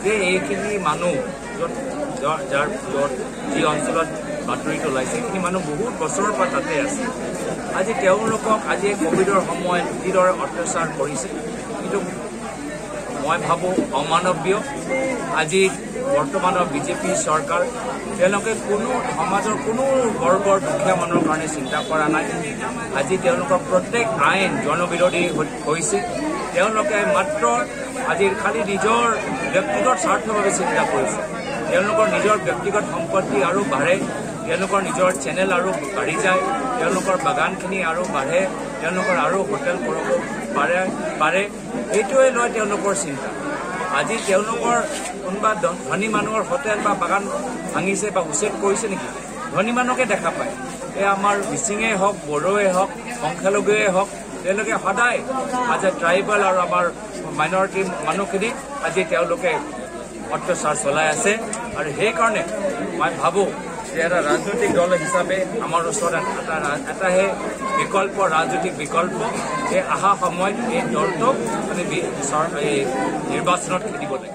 যে এইখিনি মানুহ যাৰ যি অঞ্চলত বাতৰিটো ওলাইছে সেইখিনি মানুহ বহুত বছৰৰ পৰা তাতে আছে। আজি তেওঁলোকক আজি কোভিডৰ সময়ত যিদৰে অত্যাচাৰ কৰিছে কিন্তু মই ভাবোঁ অমানৱীয়। আজি বৰ্তমানৰ বিজেপি চৰকাৰ তেওঁলোকে কোনো সমাজৰ কোনো বৰ্গৰ দুখীয়া মানুহৰ কাৰণে চিন্তা কৰা নাই। আজি তেওঁলোকৰ প্ৰত্যেক আইন জনবিৰোধী হৈছে। তেওঁলোকে মাত্ৰ আজি খালি নিজৰ ব্যক্তিগত স্বাৰ্থৰ বাবে চিন্তা কৰিছে। তেওঁলোকৰ নিজৰ ব্যক্তিগত সম্পত্তি আৰু বাঢ়ে, তেওঁলোকৰ নিজৰ চেনেল আৰু বাঢ়ি যায়, তেওঁলোকৰ বাগানখিনি আৰু বাঢ়ে, তেওঁলোকৰ আৰু হোটেল কৰিব পাৰে এইটোৱে লয় তেওঁলোকৰ চিন্তা। আজি তেওঁলোকৰ কোনোবা ধনী মানুহৰ হোটেল বা বাগান ভাঙিছে বা উচ্ছেদ কৰিছে নেকি? ধনী মানুহকে দেখা পায়। এই আমাৰ মিচিঙেই হওক, বড়োৱে হওক, সংখ্যালঘুৱে হওক, তেওঁলোকে সদায় আজি ট্ৰাইবেল আৰু আমাৰ মাইনৰিটি মানুহখিনিক আজি তেওঁলোকে অত্যাচাৰ চলাই আছে। আৰু সেইকাৰণে মই ভাবোঁ যে এটা ৰাজনৈতিক দল হিচাপে আমাৰ ওচৰত এটাহে বিকল্প, ৰাজনৈতিক বিকল্প। এই অহা সময়ত এই দলটোক মানে নিৰ্বাচনত খেলিব লাগে।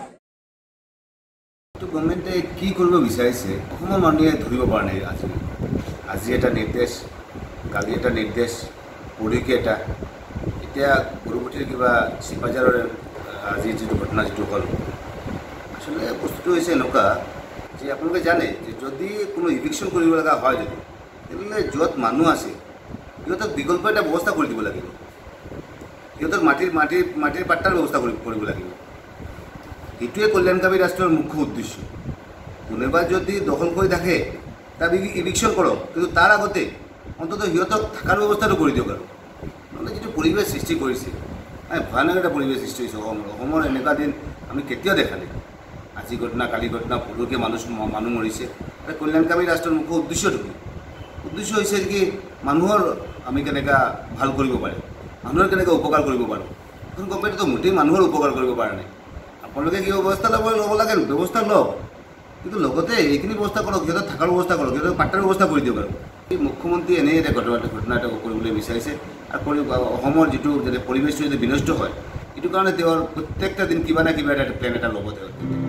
গভৰ্ণমেণ্টে কি কৰিব বিচাৰিছে অসমৰ মানুহে ধৰিব পৰা নাই। আজি এটা নিৰ্দেশ, কালি এটা নিৰ্দেশ, পৰহিকে এটা, এতিয়া গুৰুপতিৰ কিবা চিপাঝাৰৰ আজি যিটো ঘটনা যিটো হ'ল, আচলতে বস্তুটো হৈছে এনেকুৱা যে আপোনালোকে জানে যে যদি কোনো ইভিকশ্যন কৰিব লগা হয় যদি, তেনেহ'লে য'ত মানুহ আছে সিহঁতক বিকল্প এটা ব্যৱস্থা কৰি দিব লাগিব। সিহঁতক মাটিৰ পাট্টাৰ ব্যৱস্থা কৰিব লাগিব। সেইটোৱে কল্যাণকামী ৰাষ্ট্ৰৰ মুখ্য উদ্দেশ্য। কোনোবা যদি দখল কৰি থাকে তাক ইভিকশ্যন কৰক, কিন্তু তাৰ আগতে অন্ততঃ সিহঁতক থকাৰ ব্যৱস্থাটো কৰি দিয়ক। আৰু নহ'লে যিটো পৰিৱেশ সৃষ্টি কৰিছে, ভয়ানক এটা পৰিৱেশ সৃষ্টি হৈছে অসমৰ এনেকুৱা দিন আমি কেতিয়াও দেখা নাই। আজি ঘটনা, কালি ঘটনা, পৰহিকে মানুহ মৰিছে। এটা কল্যাণকামী ৰাষ্ট্ৰৰ মুখ্য উদ্দেশ্যটো কি? উদ্দেশ্য হৈছে কি মানুহৰ আমি কেনেকৈ ভাল কৰিব পাৰে, মানুহৰ কেনেকৈ উপকাৰ কৰিব পাৰোঁ। এখন গভৰ্ণমেণ্টেতো মোটেই মানুহৰ উপকাৰ কৰিব পৰা নাই। আপোনালোকে কি ব্যৱস্থা ল'ব লাগে, ব্যৱস্থা লওক, কিন্তু লগতে এইখিনি ব্যৱস্থা কৰক, সিহঁতক থকাৰ ব্যৱস্থা কৰক, সিহঁতক পাট্টাৰ ব্যৱস্থা কৰি দিয়ক। আৰু এই মুখ্যমন্ত্ৰী এনেই এটা ঘটনা এটা কৰিবলৈ বিচাৰিছে। আৰু অসমৰ যিটো যাতে পৰিৱেশটো যদি বিনষ্ট হয়, এইটো কাৰণে তেওঁৰ প্ৰত্যেকটা দিন কিবা না কিবা এটা প্লেন এটা ল'ব তেওঁ।